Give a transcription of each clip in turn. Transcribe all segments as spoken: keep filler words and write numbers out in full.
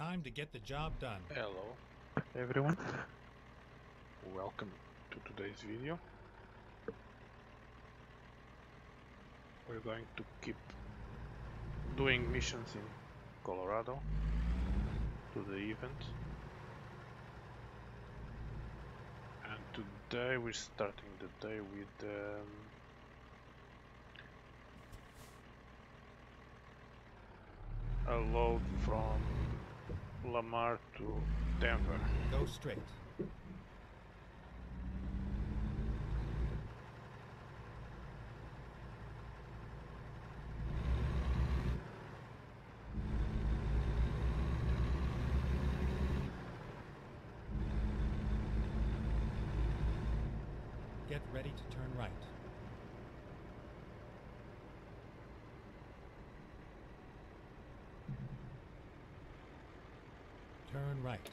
Time to get the job done. Hello everyone, welcome to today's video. We're going to keep doing missions in Colorado to the event, and today we're starting the day with um, a load from Lamar to Denver. Go straight. Get ready to turn right. Turn right.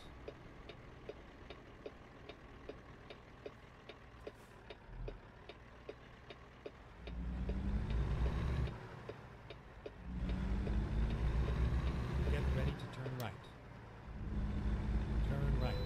Get ready to turn right. Turn right.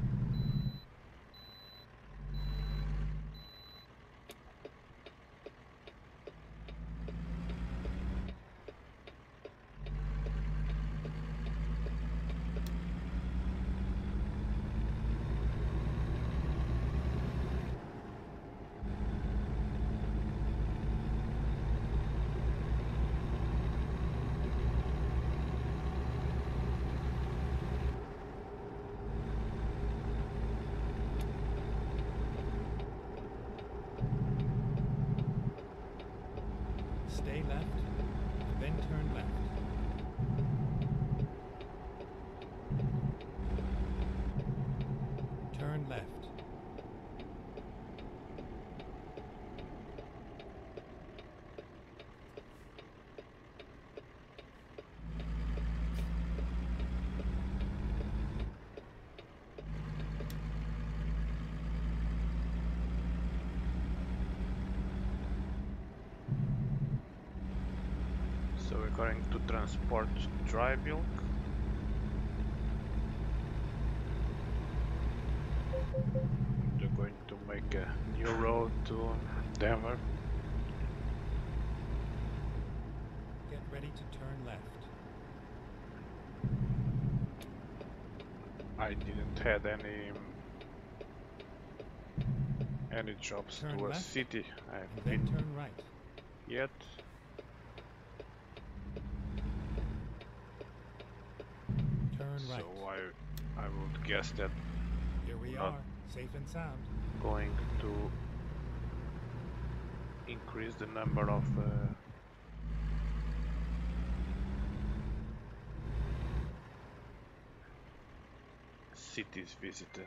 Stay left, then turn left. Turn left. So we're going to transport dry milk. They're going to make a new road to Denver. Get ready to turn left. I didn't had any any jobs Turn to a left, city I've and then been turn right. yet. Turn right. So I I would guess that Here we not are, safe and sound. going to increase the number of uh, cities visited.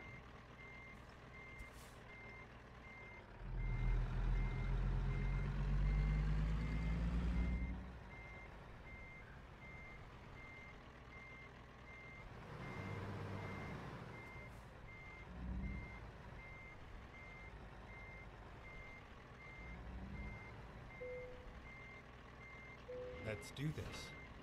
Let's do this.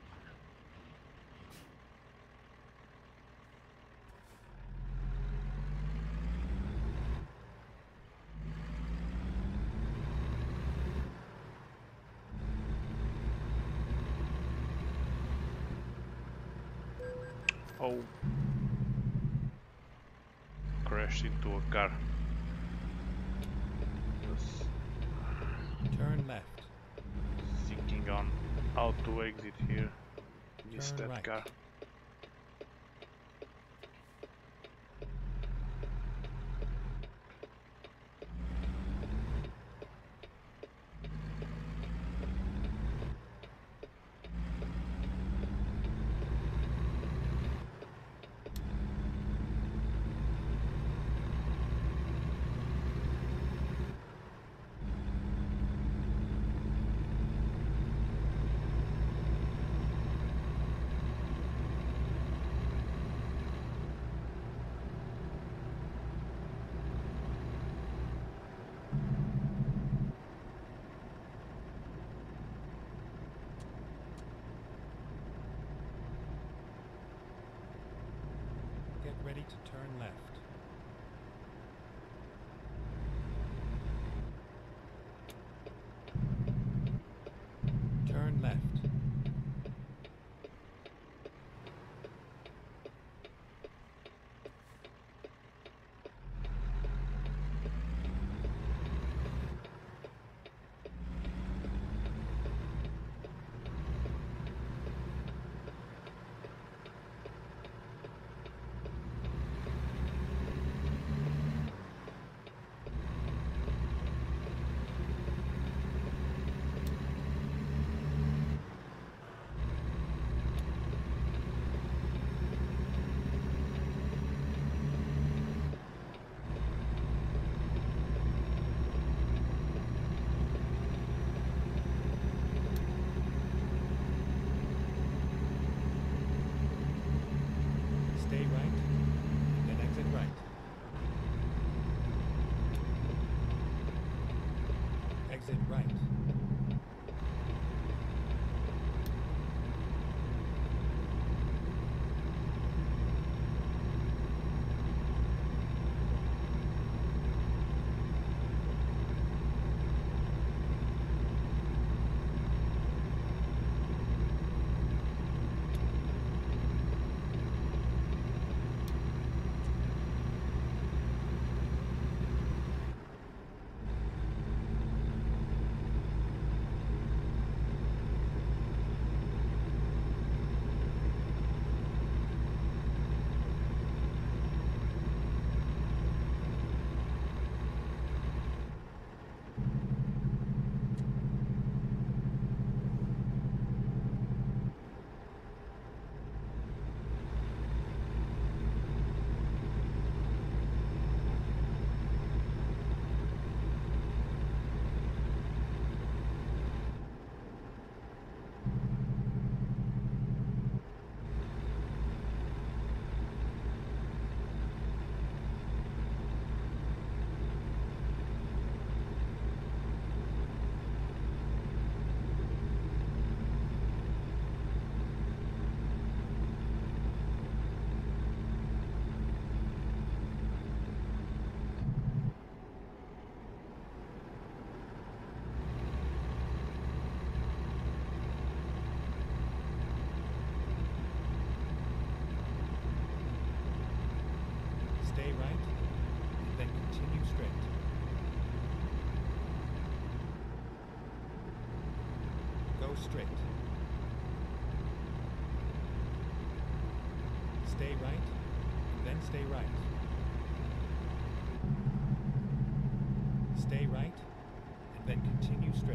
Oh, crashed into a car. Just Turn left. thinking on how to exit here. Missed Turn that right. car. ready to turn left. Turn left. Stay right, then exit right. Exit right. Stay right, then continue straight. Go straight. Stay right, then stay right. Stay right, and then continue straight.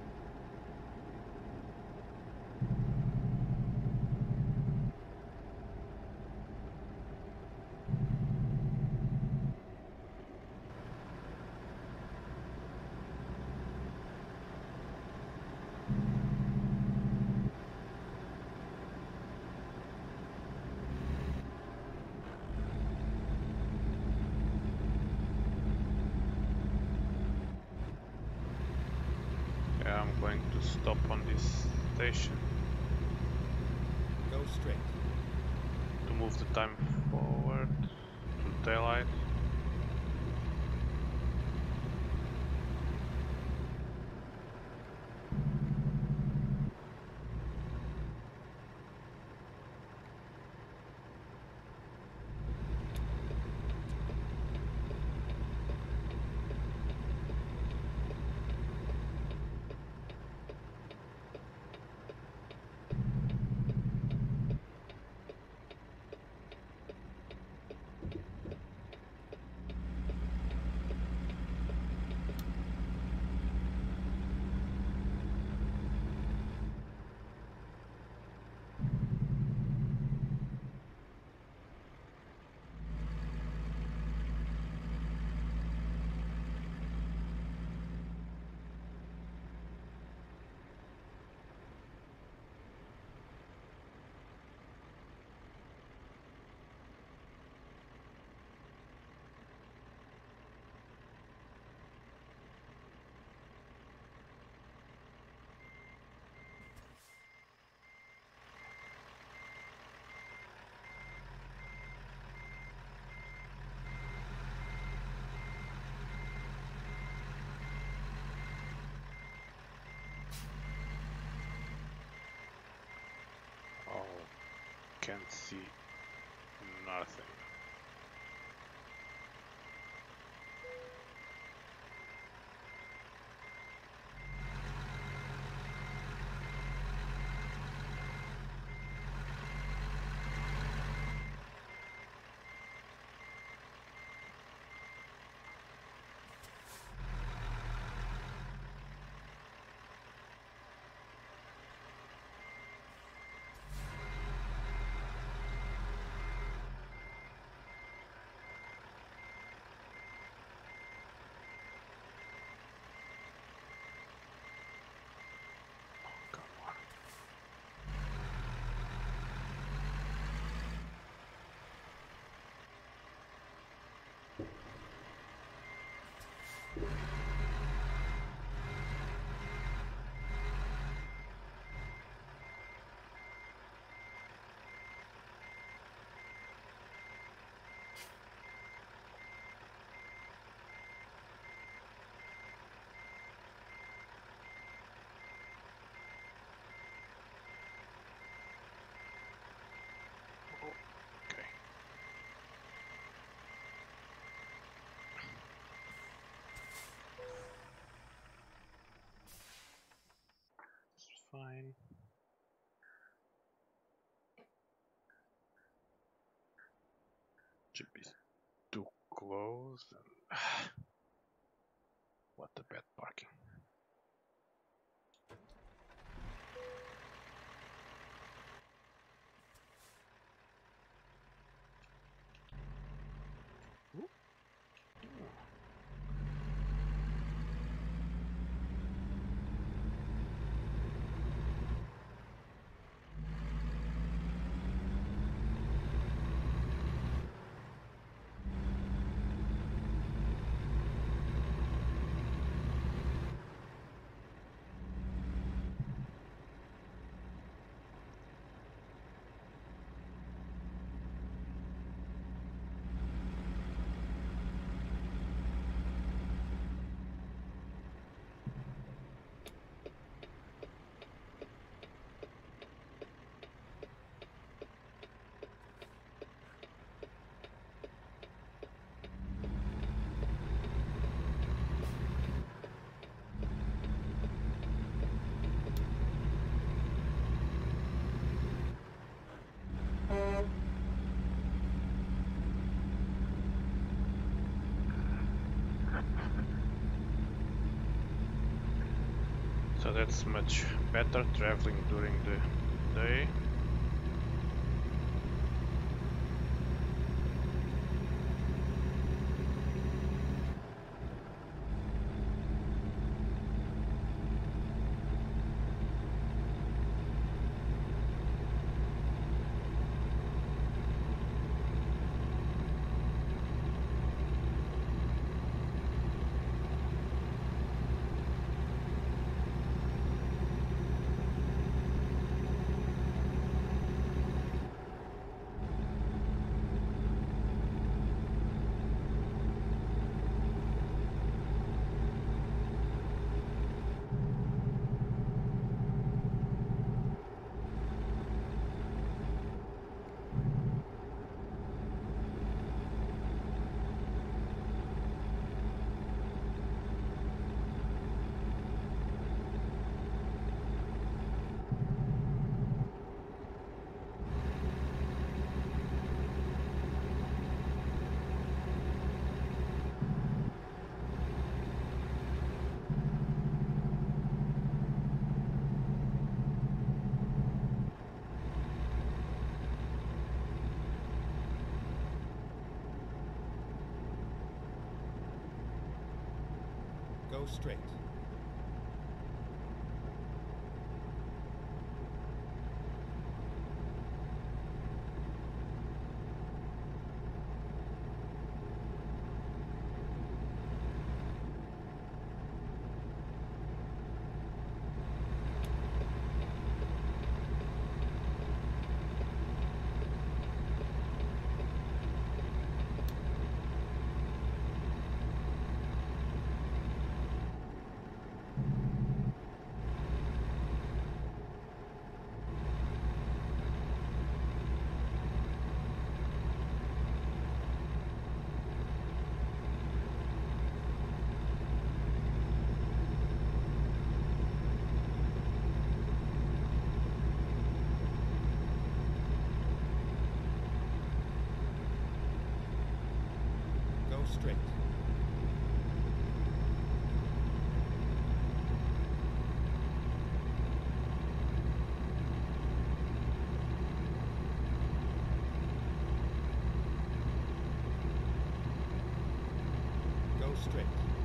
Yeah, I'm going to stop on this station Go straight. to move the time forward to daylight. can't see nothing. Come on. Okay. It's fine. Should be too close. And what a bad parking. Ooh. Ooh. So that's much better traveling during the day. Go straight. straight. Go straight.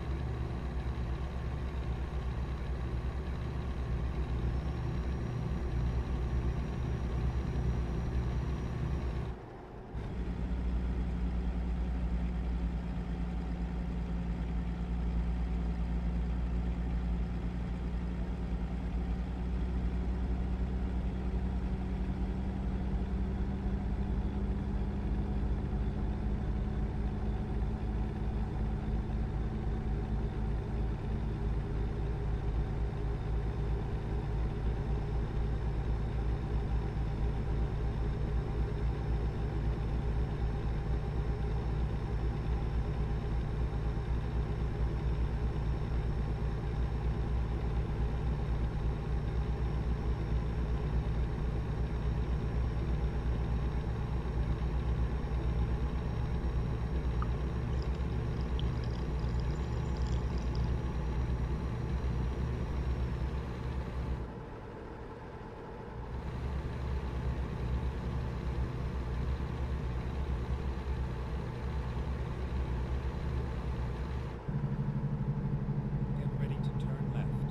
Get ready to turn left.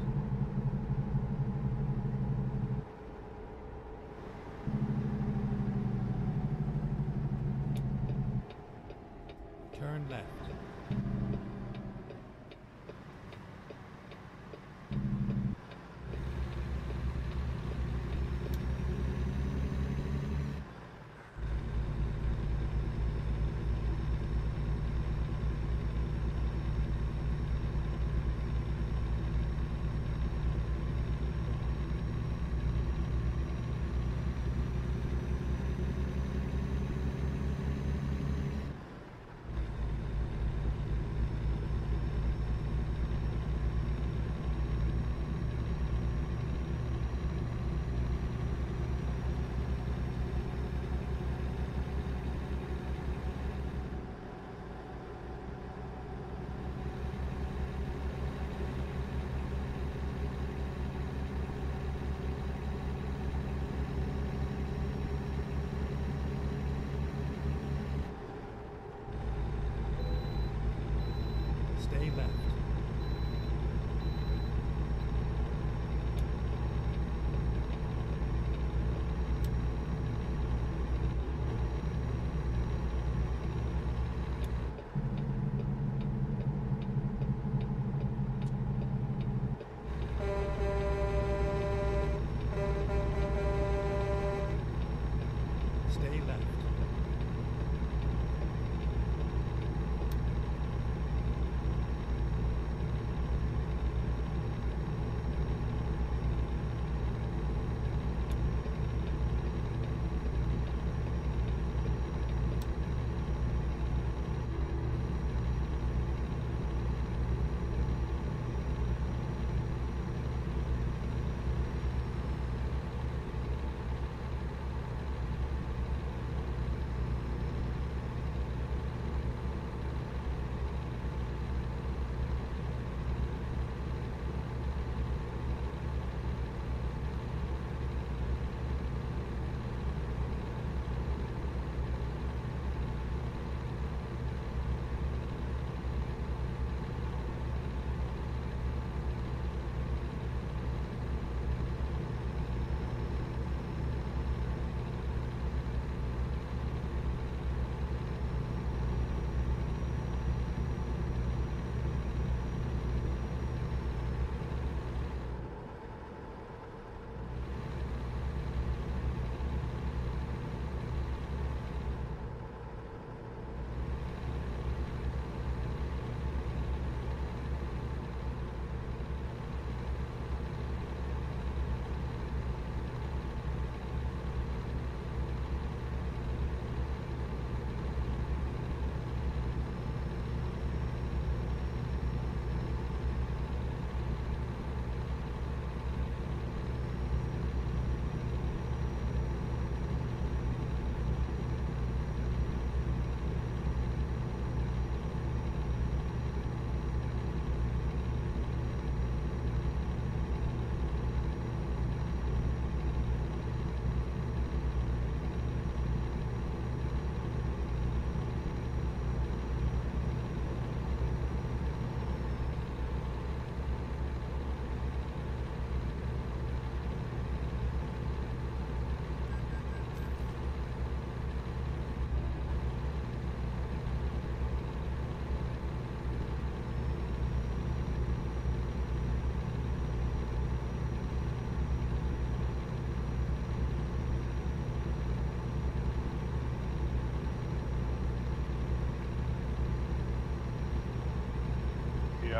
Turn left. Stay left. Stay left.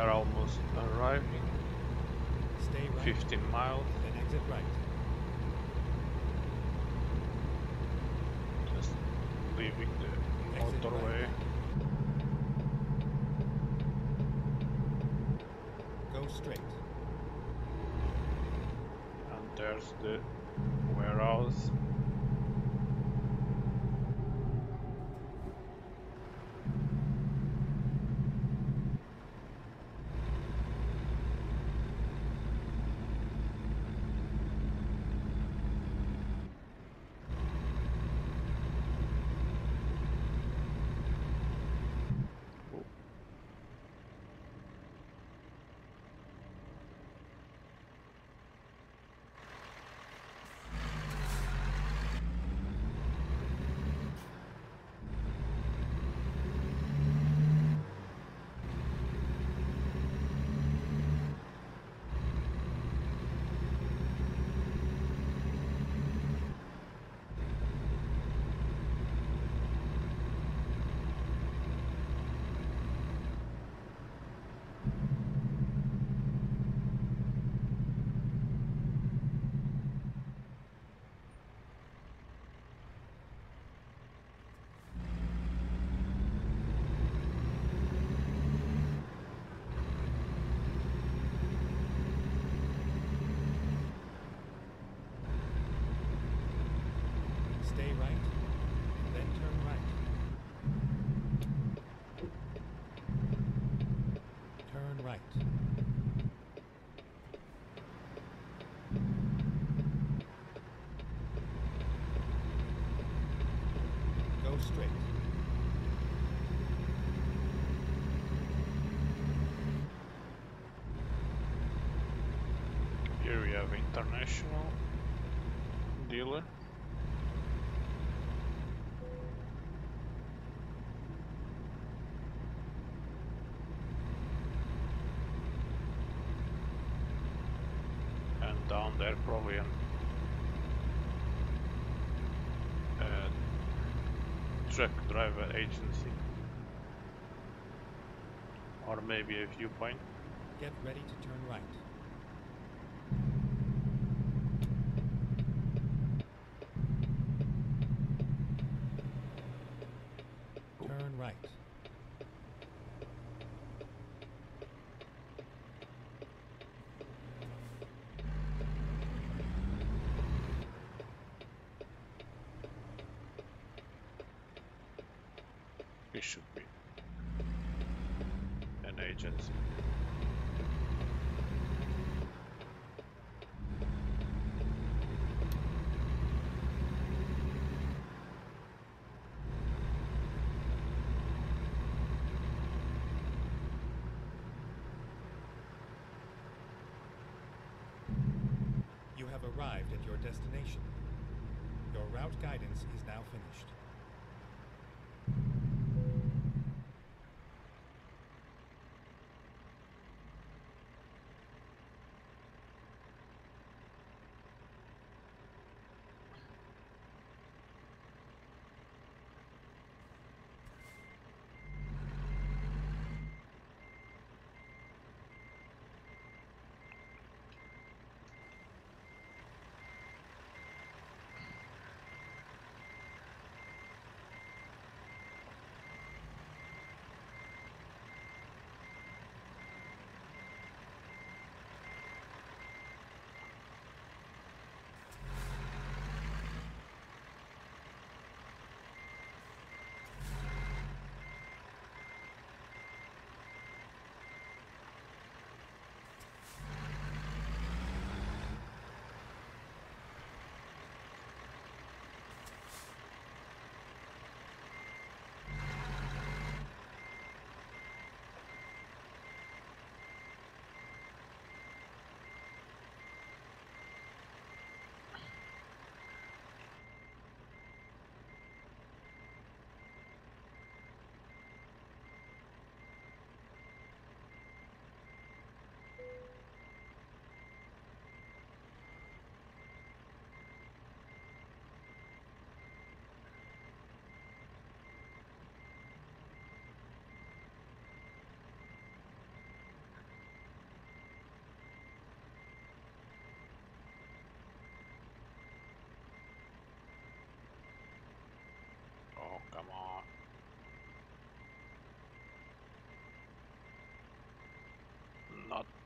are almost arriving. Stay right. fifteen miles. Then exit right. Just leaving the Exit motorway. right. Go straight. And there's the warehouse. Stay right. Then turn right. Turn right. Go straight. Here we have international dealer. And down there probably an uh, truck driver agency. Or maybe a viewpoint. Get ready to turn right. Turn right. It should be an agency. You have arrived at your destination. Your route guidance is now finished.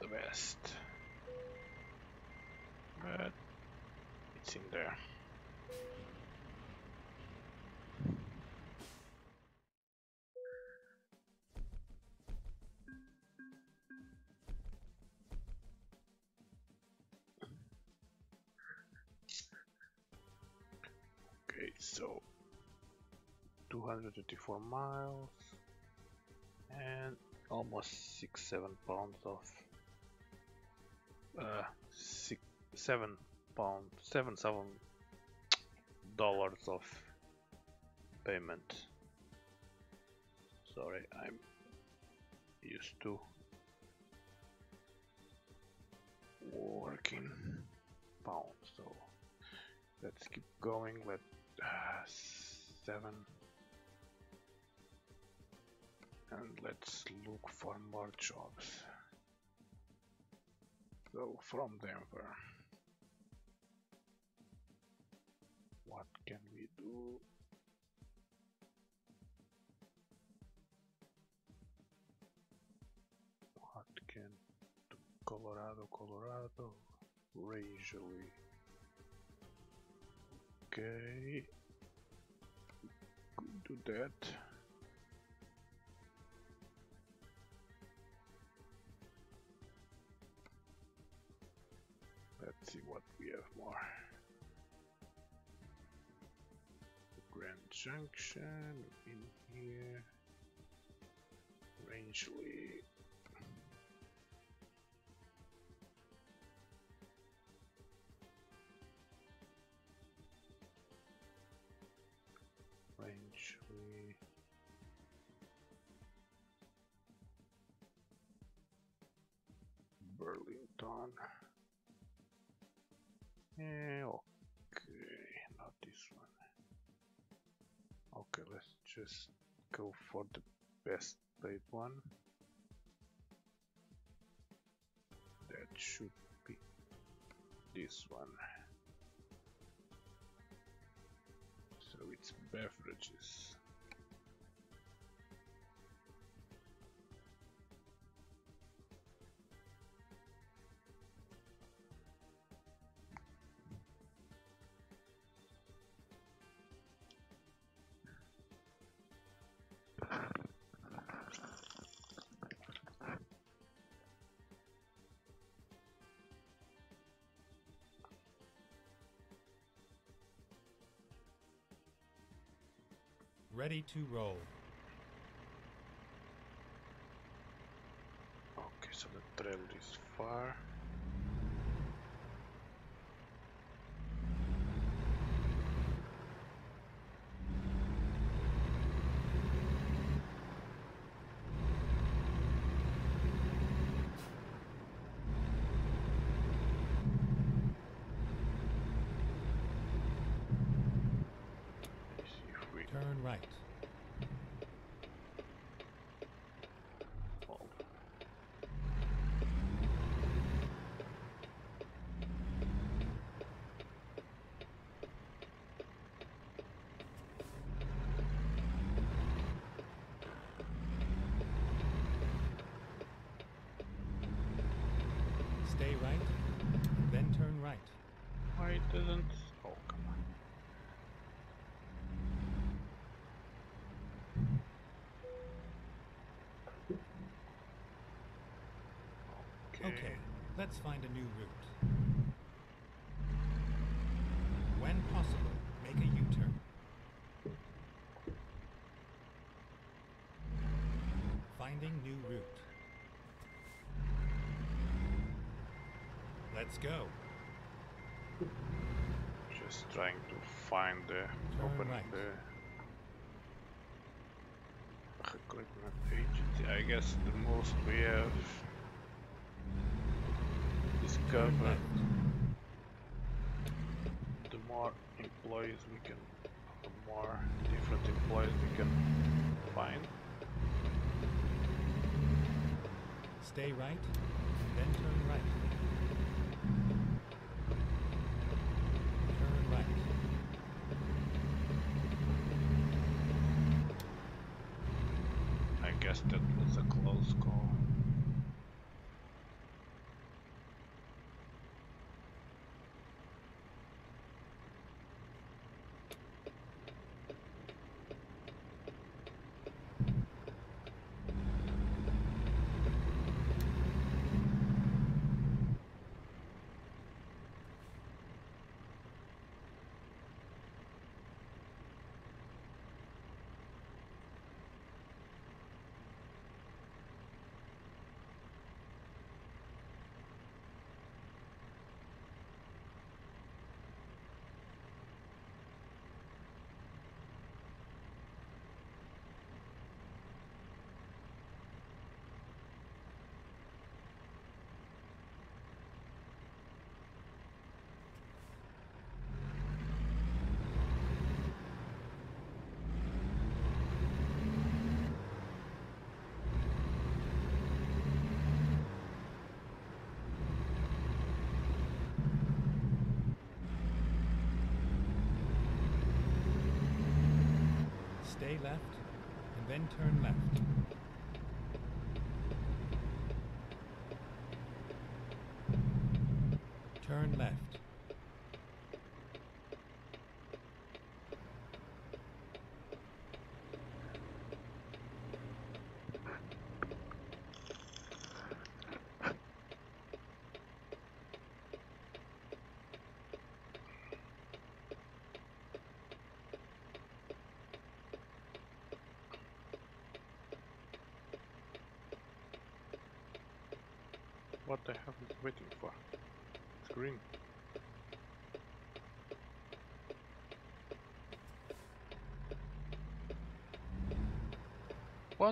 the west. But it's in there. Okay, so two hundred twenty-four miles and almost six seven pounds of uh six seven pound seven seven dollars of payment. Sorry, I'm used to working pounds, so let's keep going. Let uh, seven, and let's look for more jobs. So from Denver, what can we do? What can do? Colorado, Colorado, Rangeley. Okay, could do that. Let's see what we have more. Grand Junction in here. Rangeley. Rangeley. Burlington. Yeah, okay, not this one. Okay, let's just go for the best paid one. That should be this one. So it's beverages. Ready to roll. Okay, so the trail is far. Turn right. Oh. Stay right, then turn right. Why it doesn't? Oh, come on. Okay, let's find a new route. When possible, make a U-turn. Finding new route. Let's go. Just trying to find the Turn open right. the recruitment agency. I guess the most we have Turn discovered, left. the more employees we can, the more different employees we can find. Stay right, then turn right. Turn right. I guess that was a close call. Stay left, and then turn left. Turn left. What the hell is waiting for? It's green. What?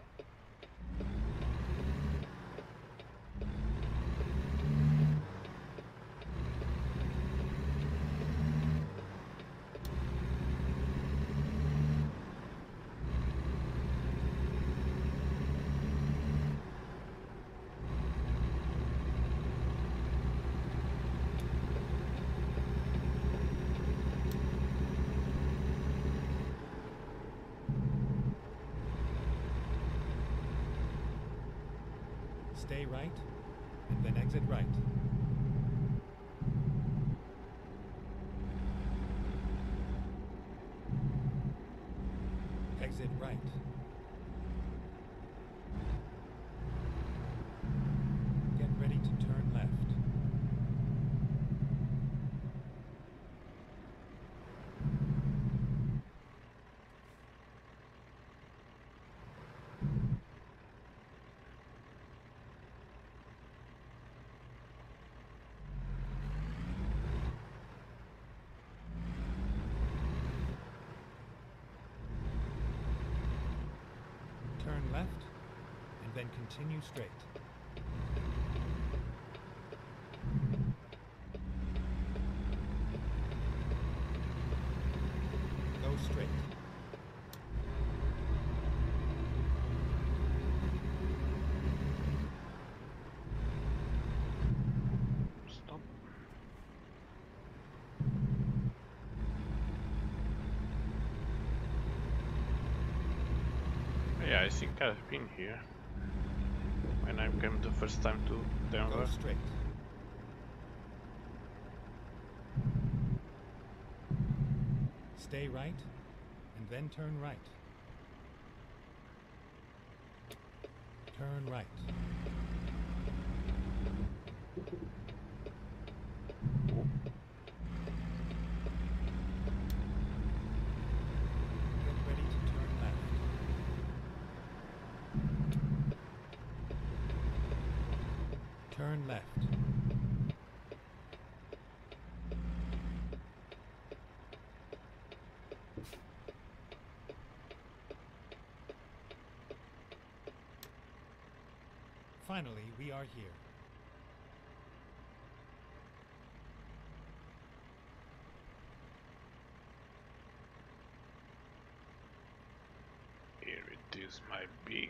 Stay right, and then exit right. Exit right. Get ready to turn left. Turn left, and then continue straight. Go straight. Stop. Yeah, I think I've been here when I came the first time to Denver. Go straight. Stay right, and then turn right. Turn right. Get ready to turn left. Turn left. Finally, we are here. Here it is, my big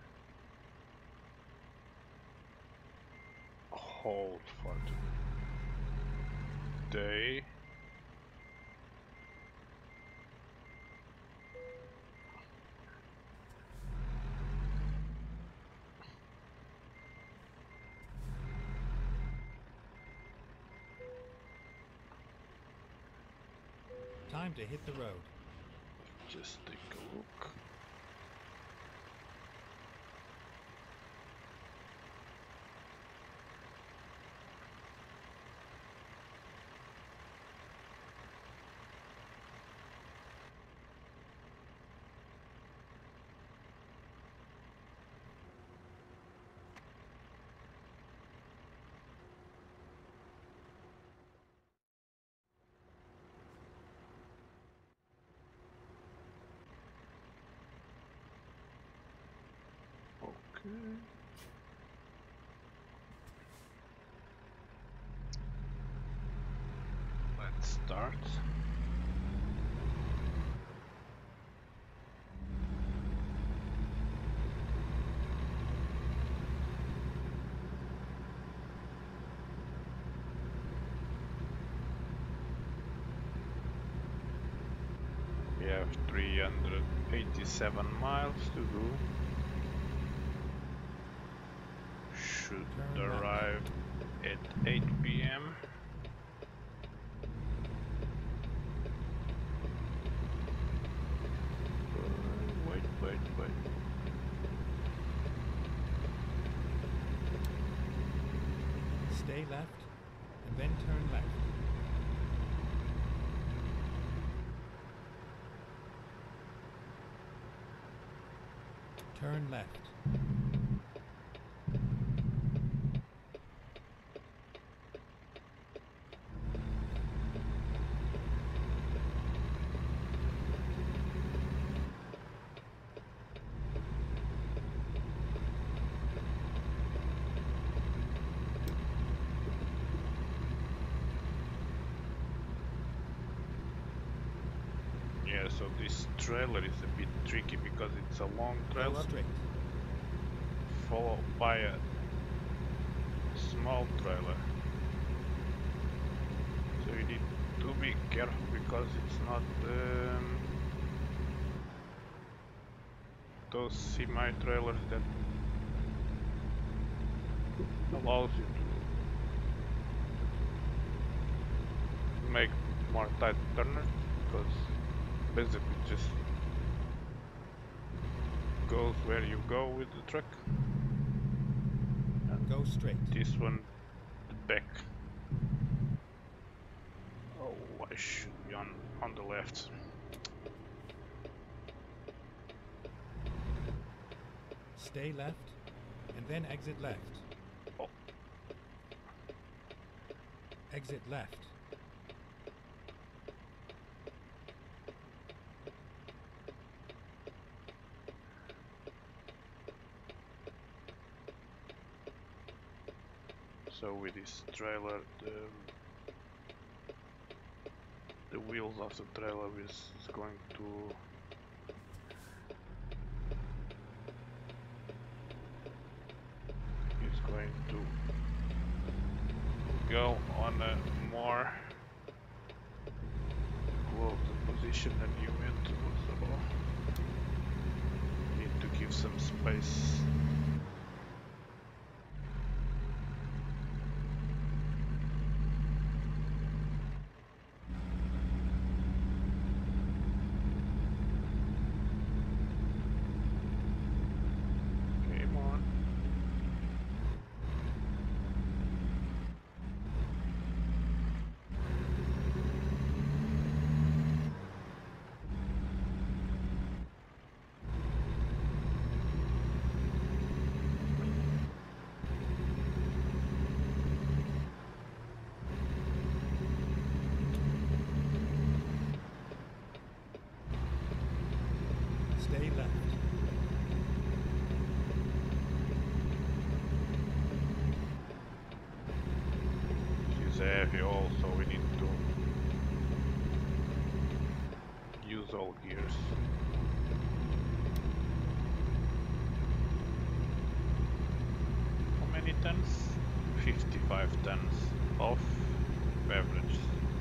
haul for today. Time to hit the road. Just take a look. Okay. Let's start. have three hundred eighty-seven miles to go. Should Turn left. arrive at eight p m Wait, wait, wait. Stay left, and then turn left. Turn left. Yeah, so this trailer is a bit tricky because it's a long Go trailer straight. followed by a small trailer. So you need to be careful because it's not um, those semi-trailers that allows you to make more tight turners, because basically just goes where you go with the truck. And Go straight. this one, the back. Oh, I should be on on the left. Stay left, and then exit left. Oh, Exit left. so with this trailer, the the wheels of the trailer is, is going to is going to go on a more close position than you went to, so need to give some space. Come on. Stay left. She's heavy also, we need to use all gears. How many tons? fifty-five tons of beverage.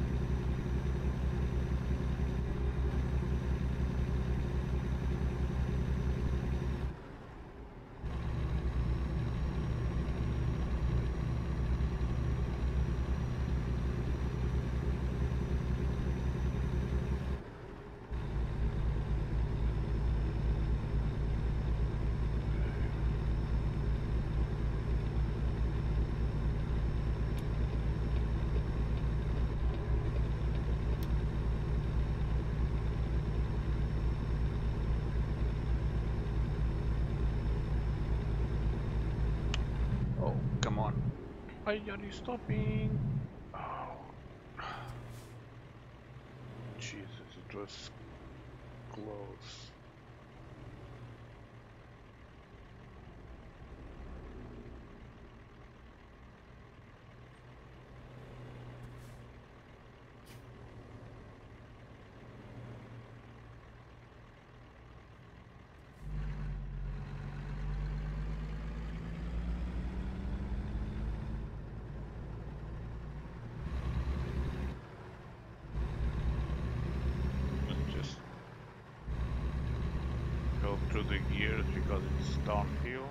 Oh, come on. Why are you stopping? Oh. Jesus, it was close. Just go through the gears because it's downhill.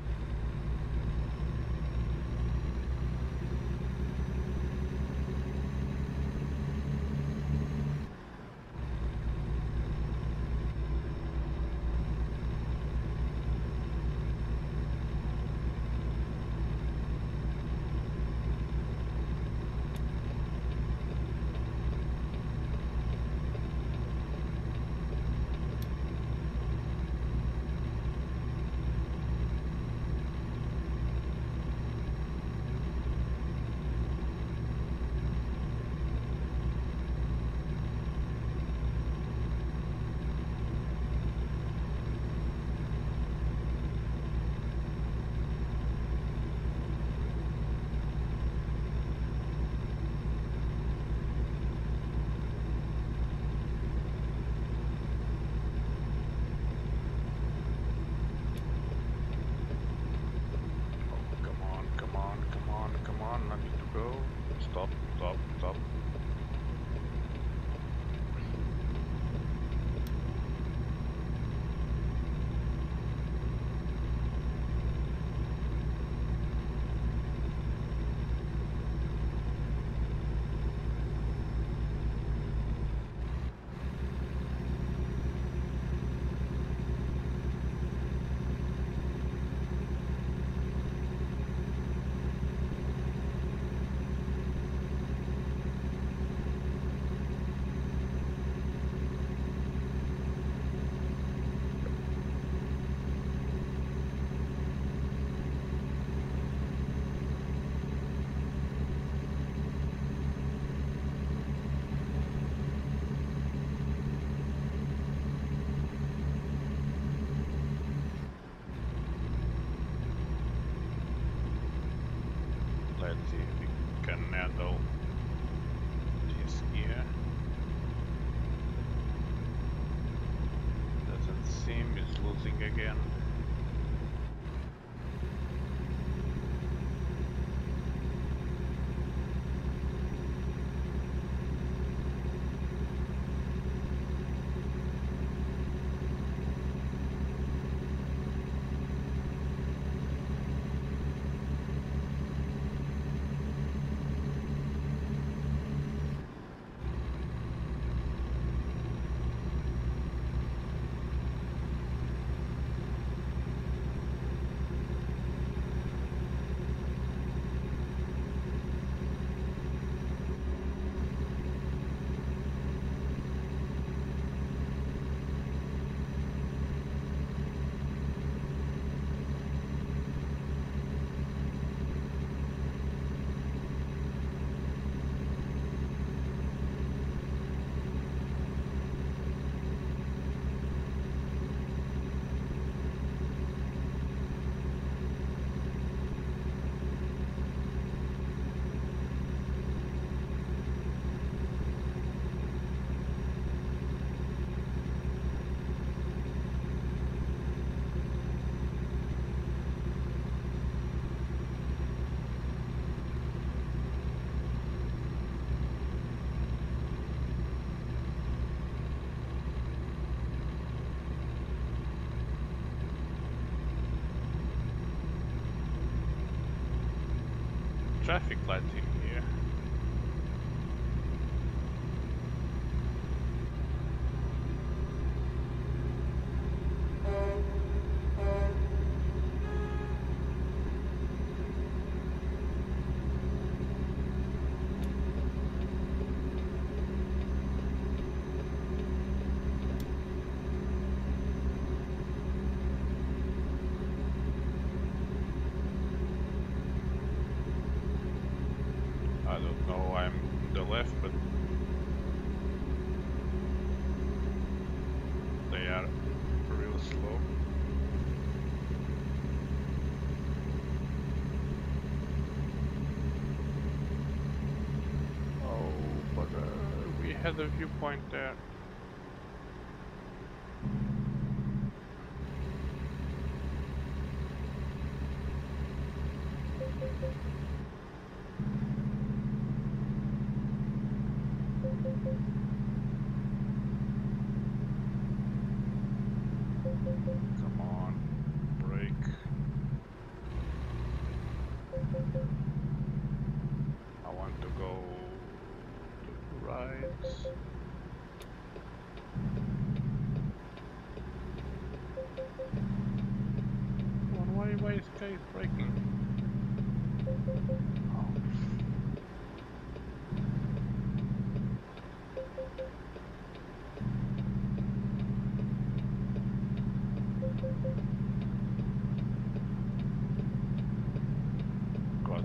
Stop, stop, stop. Let's see if we can handle this gear. Doesn't seem it's losing again. Traffic light in here. I don't know, I'm on the left, but they are real slow. Oh, but uh, we had a viewpoint there. this guy is braking? Oh. God.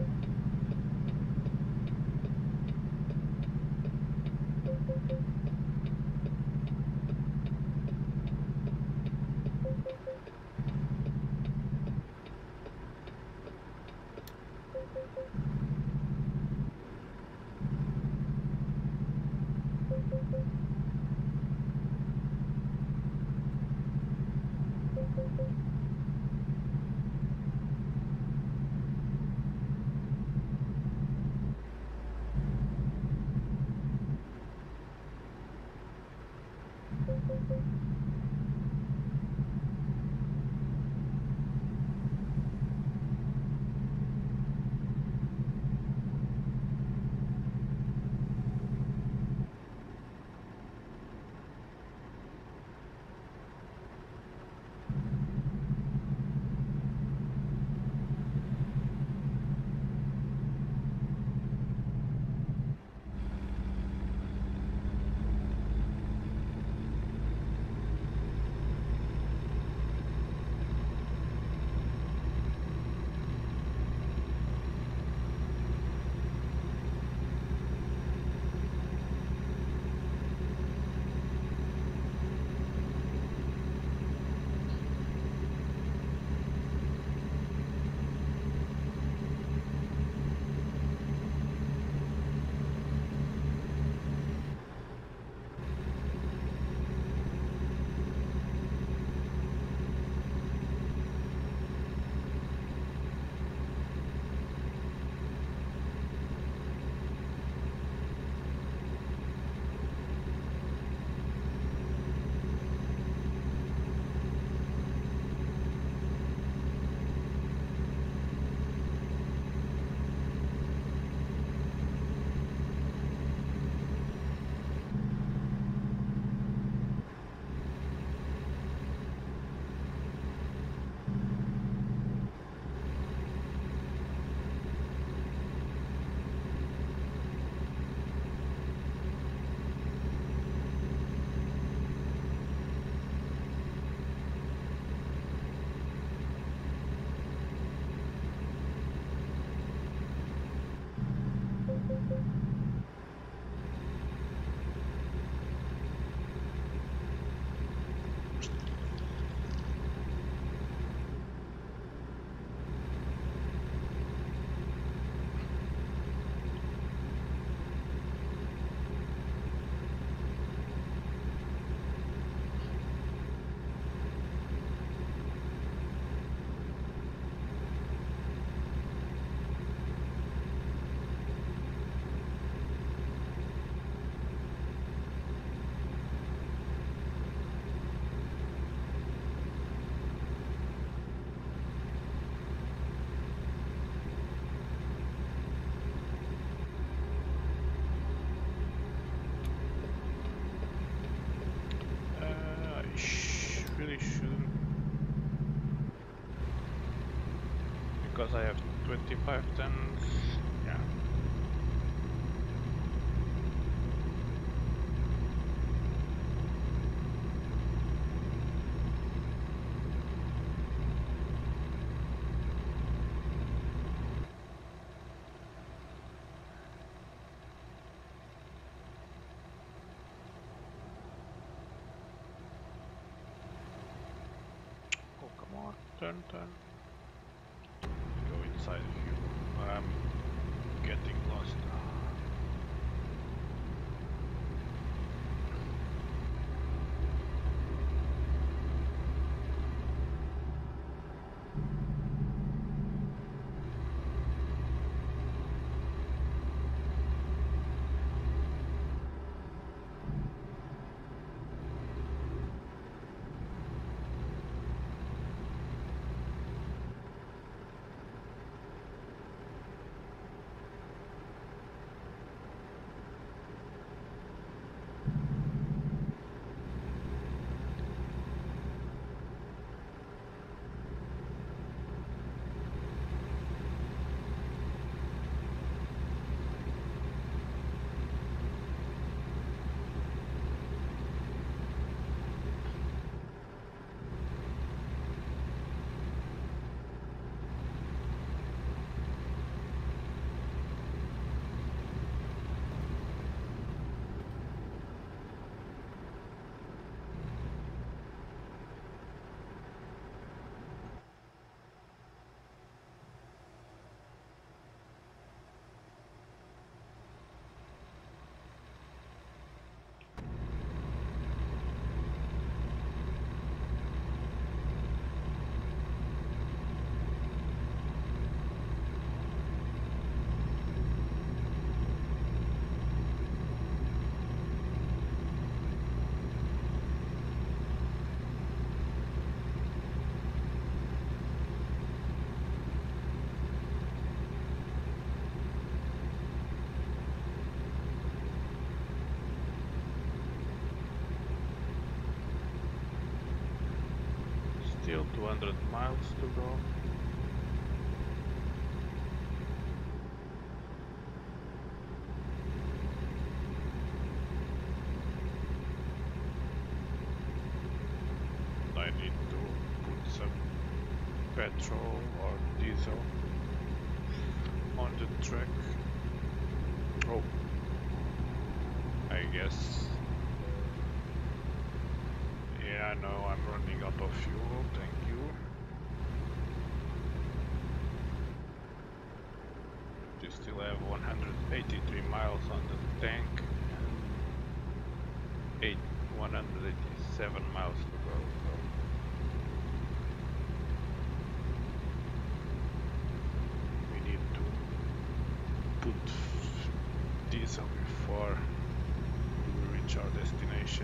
Because I have twenty-five tons, yeah. Oh, come on, turn, turn. Go inside of you. I'm getting lost. Still two hundred miles to go. I need to put some petrol or diesel on the track. Oh, I guess. Yeah, no, I'm running out of fuel, thank you. We still have one hundred eighty-three miles on the tank and eight, one hundred eighty-seven miles to go. So we need to put diesel before we reach our destination.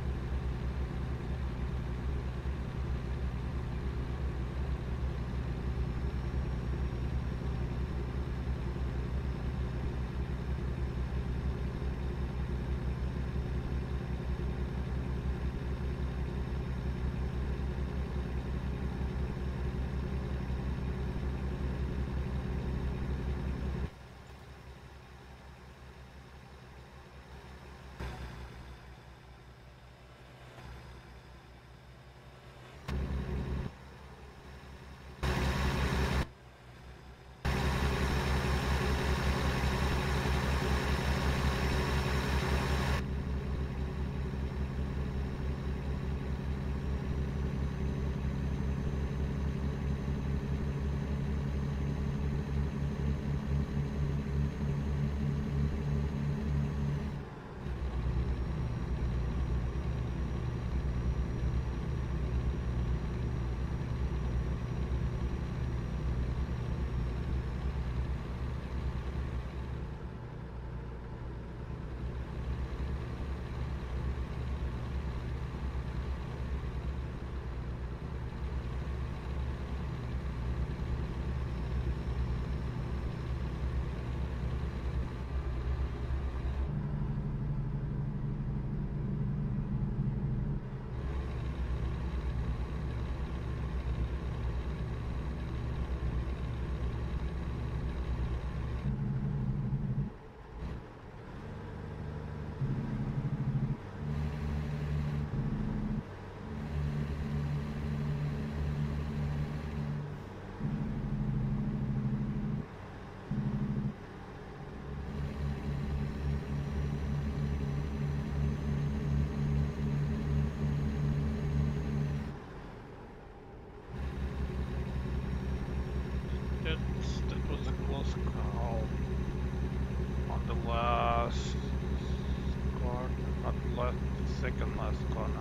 Second last corner.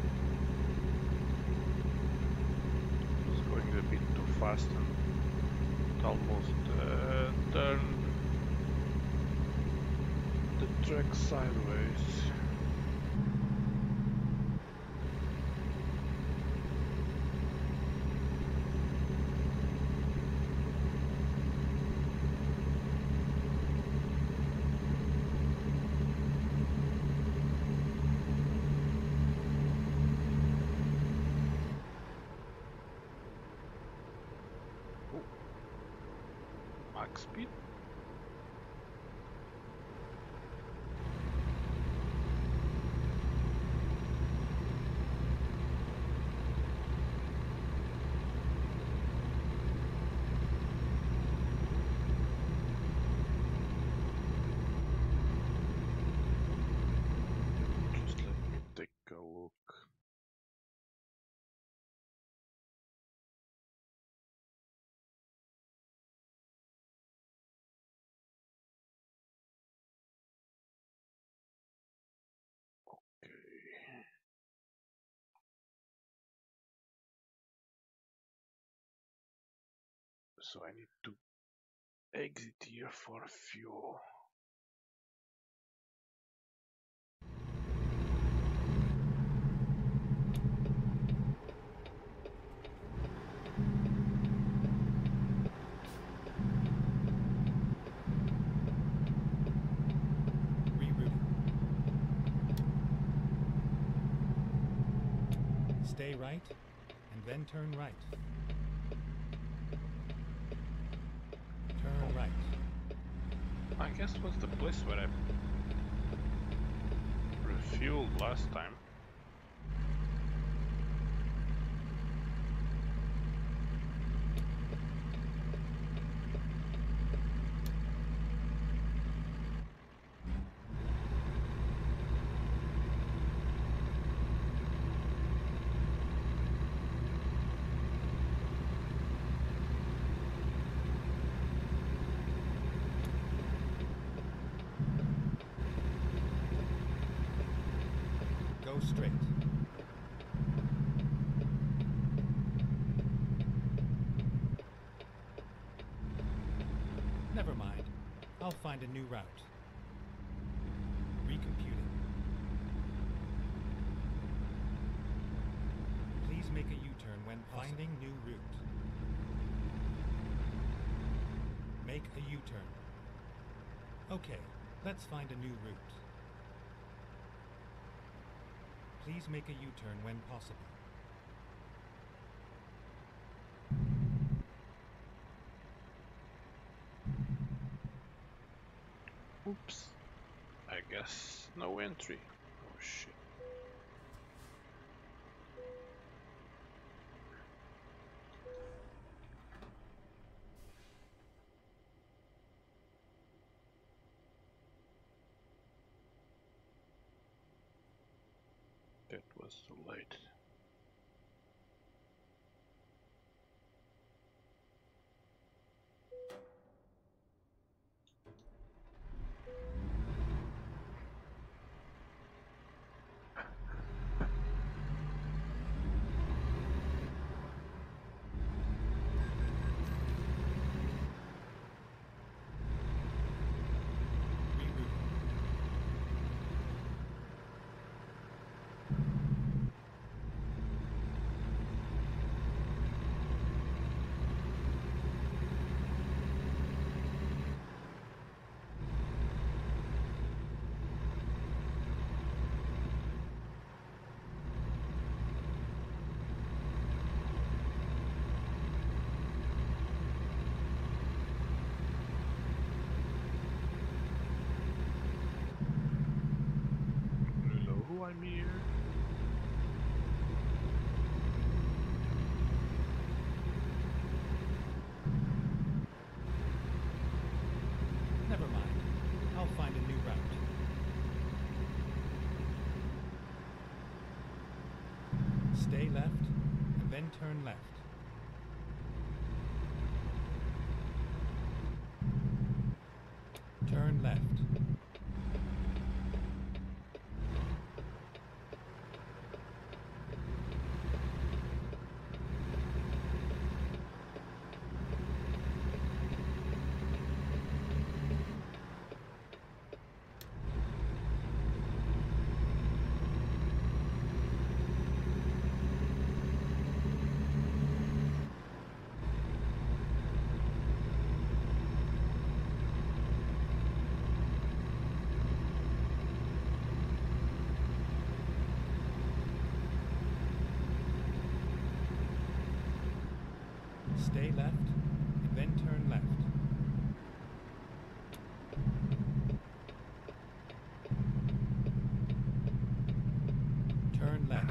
It was going a bit too fast and it almost uh, turned the track sideways. Speed. Just let me take a look. So I need to exit here for fuel. Rerouting. Stay right and then turn right. Turn right. I guess it was the place where I refueled last time. Go straight. Never mind. I'll find a new route. Recomputing. Please make a U-turn when finding new route. Make a U-turn. Okay, let's find a new route. Please make a U-turn when possible. Oops. I guess no entry. Oh shit. That was too late. I'm here. Never mind. I'll find a new route. Stay left, and then turn left. Turn left. Stay left, and then turn left. Turn left.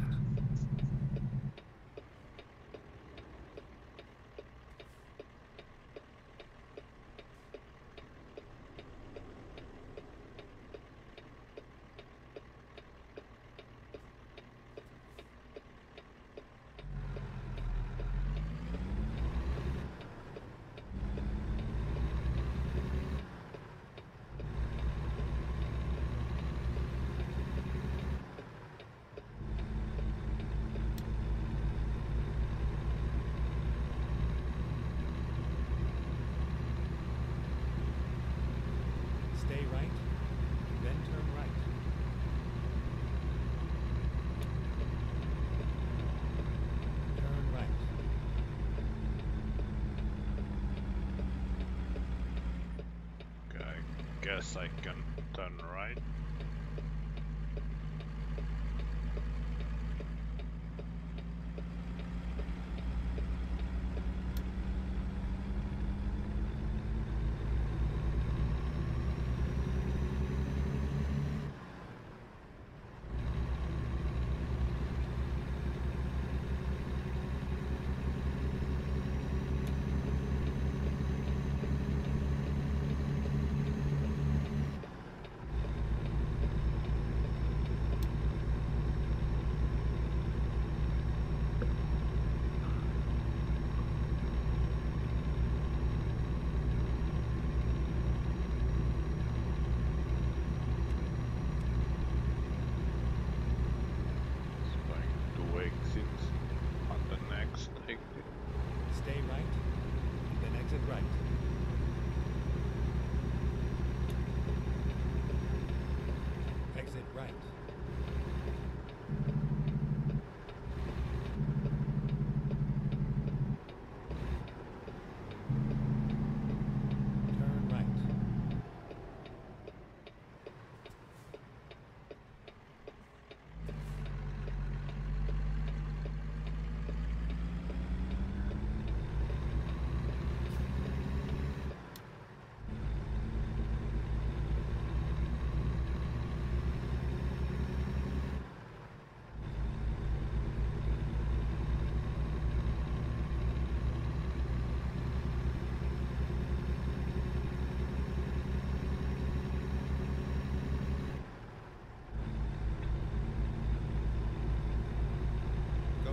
Stay right, and then turn right. Turn right. Okay, I guess I can turn right.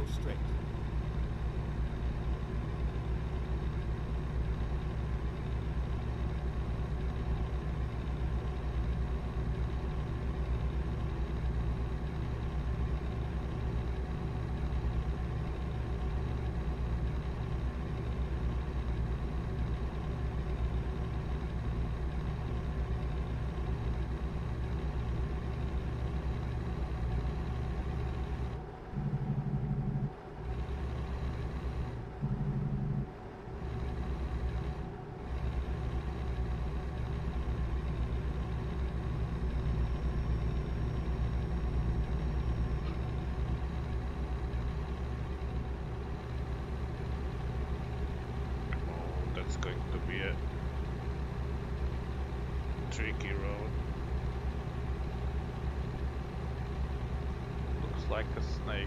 straight. It's going to be a tricky road. Looks like a snake.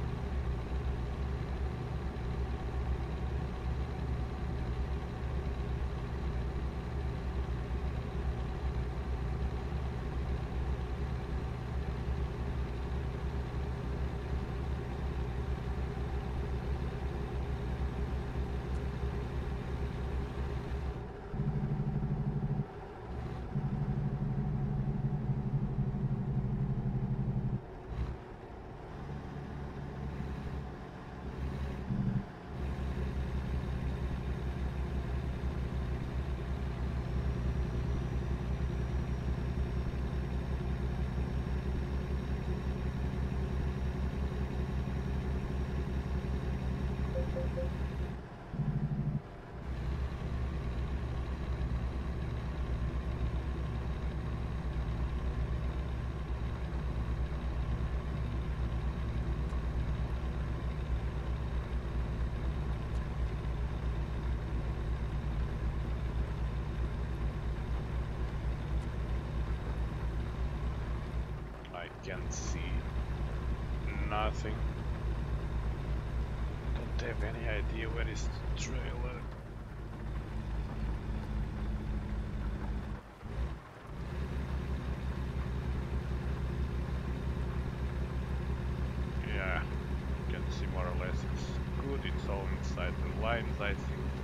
I can see nothing. Don't have any idea where is the trailer. Yeah, you can see more or less it's good, it's all inside the lines, I think.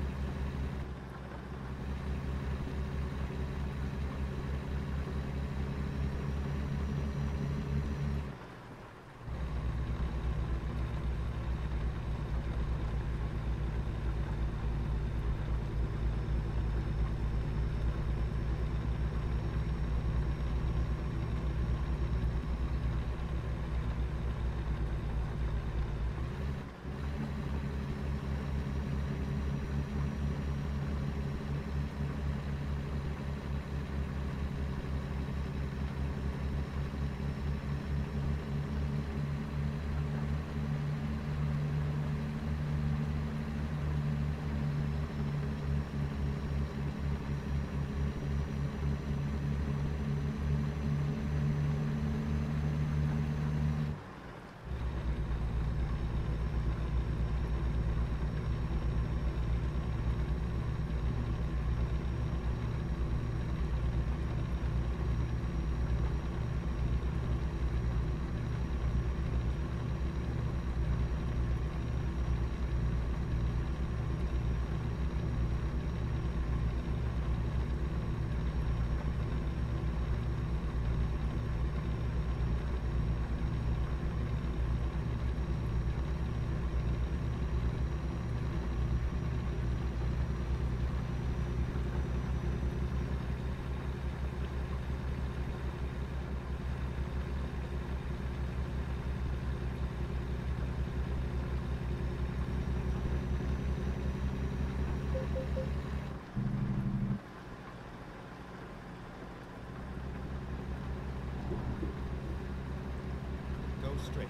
Go straight.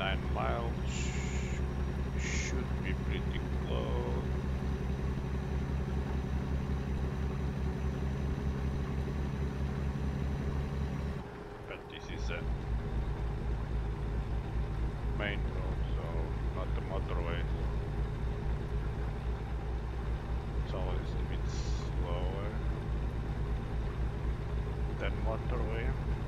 twenty-nine miles. Should be pretty close. But this is a main road, so not the motorway. It's always a bit slower than motorway.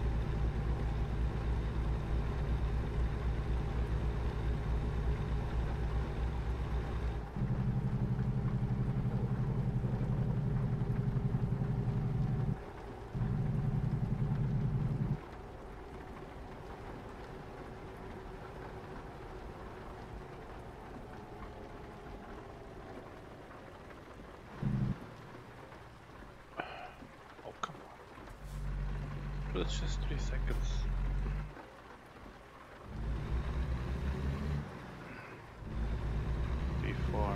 That's just three seconds. D four.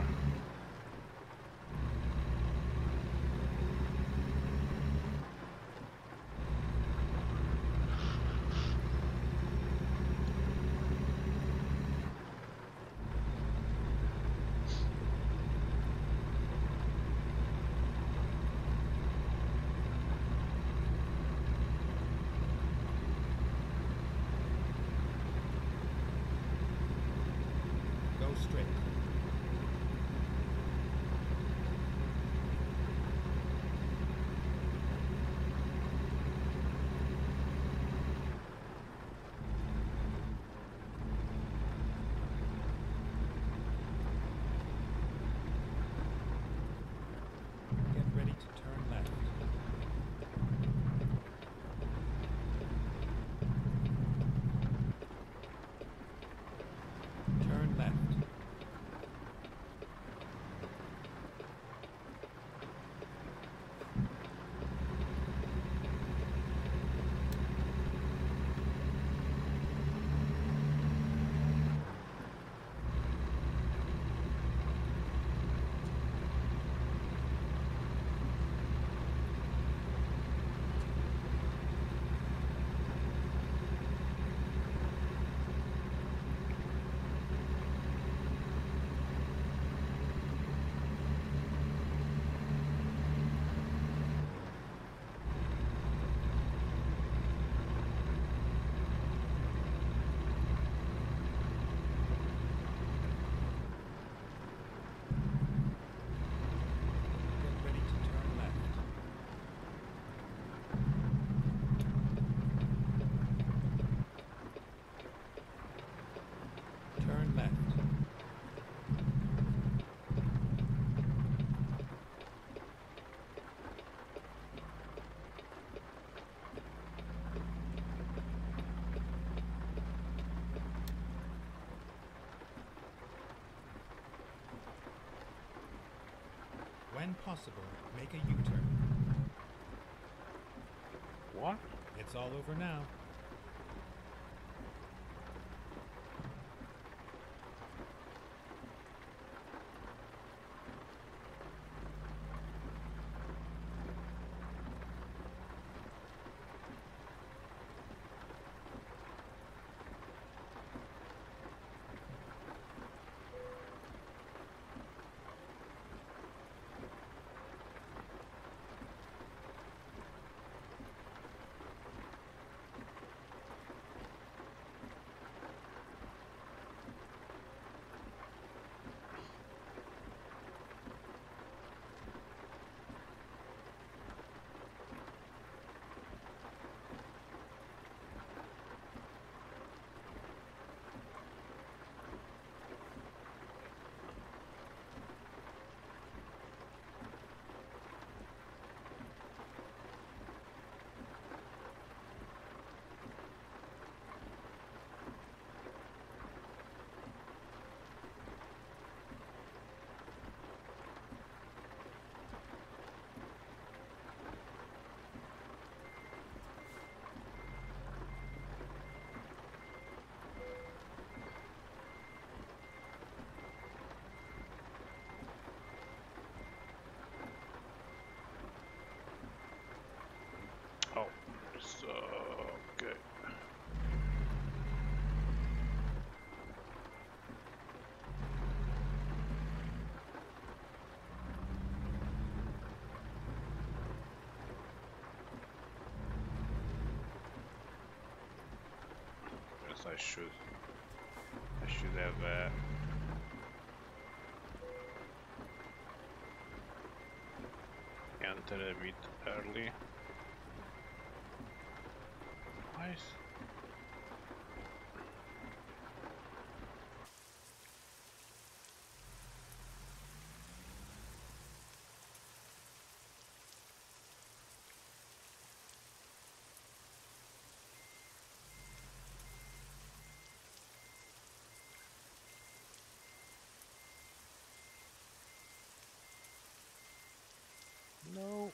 Straight. Get ready to turn left. Turn left. Turn left. When possible, make a U-turn. What? It's all over now. Oh, so okay. I should. I should have uh, entered a bit early. Nice. No.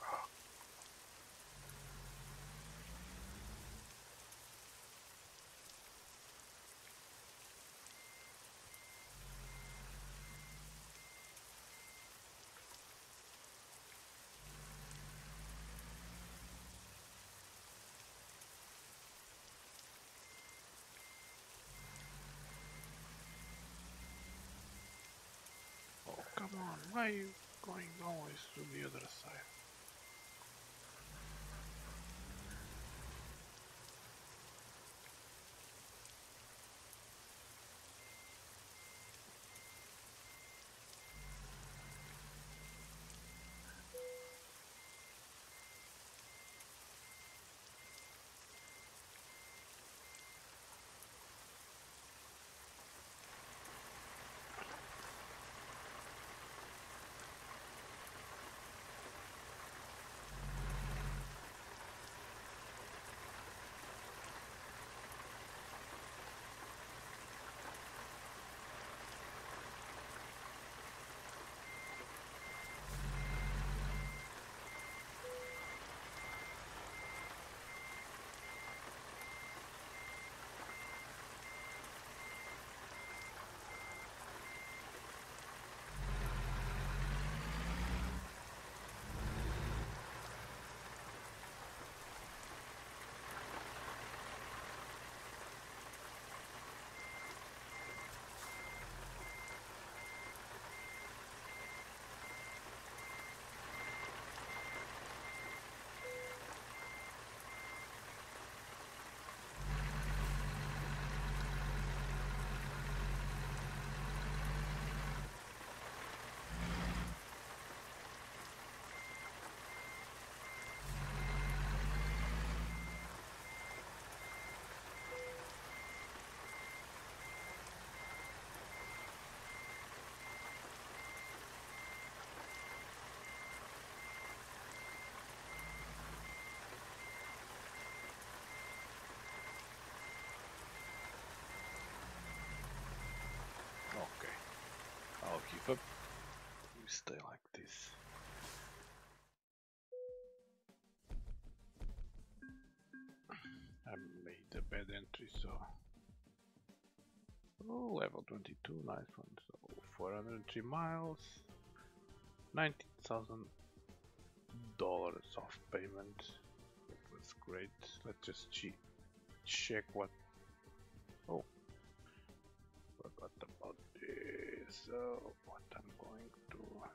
Oh, come on. Why are you going always to the other side? Okay. I'll give up. You stay like this. I made a bad entry, so... Oh, level twenty-two, nice one. So, four hundred three miles. nineteen thousand dollars of payment. That was great. Let's just che check what... Oh, forgot about this. So, what I'm going to...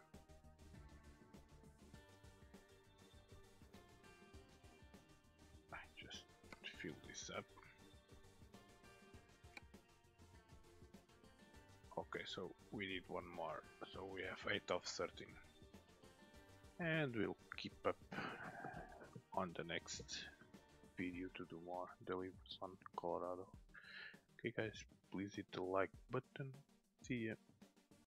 I just fill this up. Okay, so we need one more. So we have eight of thirteen. And we'll keep up on the next video to do more deliveries on Colorado. Okay guys, please hit the like button. See ya.